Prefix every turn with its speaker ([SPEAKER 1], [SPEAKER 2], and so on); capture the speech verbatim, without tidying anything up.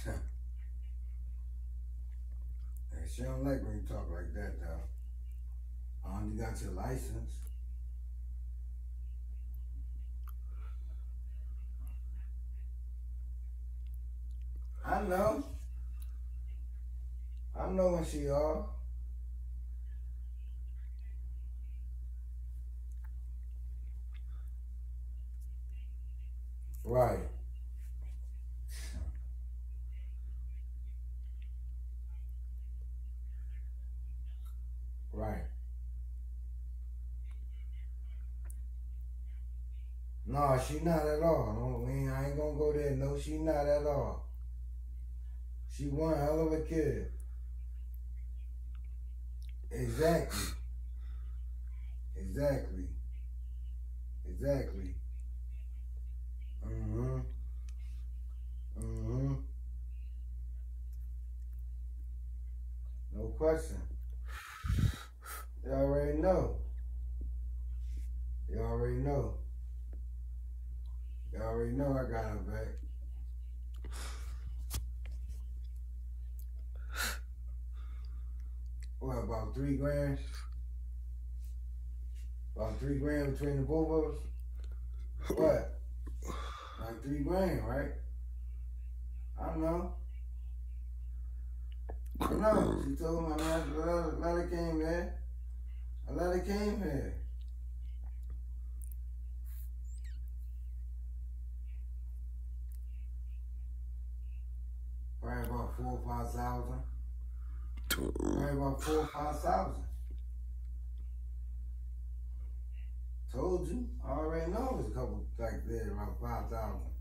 [SPEAKER 1] She don't like when you talk like that, though. Um, you got your license. I know. I know when she off. Right. Right. No, she not at all. No, we ain't, I ain't gonna go there. No, she not at all. She one hell of a kid. Exactly. Exactly. Exactly. Mm-hmm. Mm-hmm. No question. You already know. You already know. You already know I got her back. What, about three grand? About three grand between the both of us? What? Like three grand, right? I know. I know. She told me a letter, letter came here. A letter came here. Probably about four or five thousand. Probably about four or five thousand. Told you. I already know it was a couple like there, around five thousand.